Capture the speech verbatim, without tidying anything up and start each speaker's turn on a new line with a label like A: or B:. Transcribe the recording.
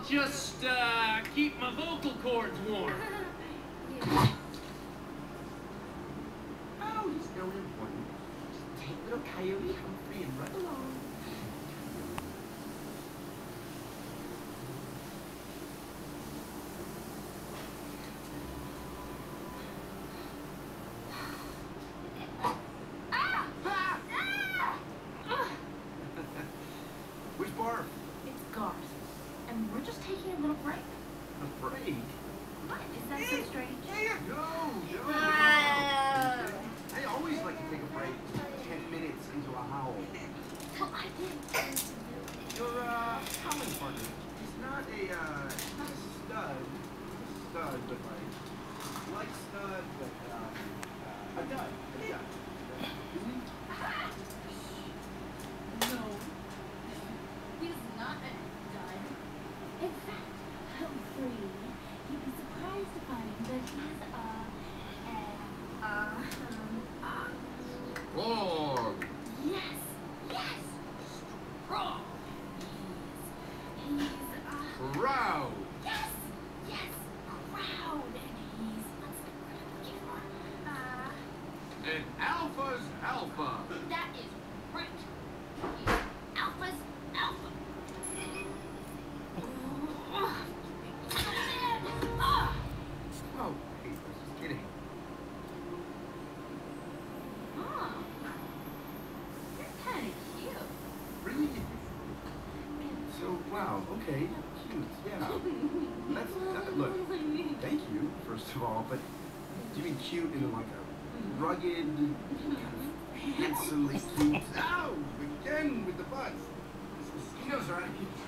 A: Just, uh, keep my vocal cords warm.
B: Yeah.
C: Oh, he's no important. Just take little Coyote Humphrey and run along. Where's Barb?
B: It's Garth. And we're just taking a little break.
C: A break?
B: What? Is that so strange?
C: No, no, no. I always like to take a break. Ten minutes into a howl.
B: Well, I didn't.
C: Your, uh, howling partner. He's not a, uh, not a stud. Stud, but like, like stud, but, uh, a dud. A dud. Isn't he?
B: No. He's not a dud. In fact, Humphrey, you'd be surprised to find that he's a, a, uh, um,
C: Oh.
B: yes, yes, strong. He's, he's, uh,
C: Proud.
B: yes, yes, proud. And he's, what's the word I'm looking for? Uh,
C: An alpha's alpha.
B: that is right. He's alpha's alpha. Ah.
C: Oh, hey, I was just kidding.
B: Oh, you're kind of cute.
C: Really? So, wow, okay, cute, yeah. That's, that, look, thank you, first of all, but do you mean cute in like a rugged, kind of handsomely cute? Ow! Again with the butts. This mosquitoes are out of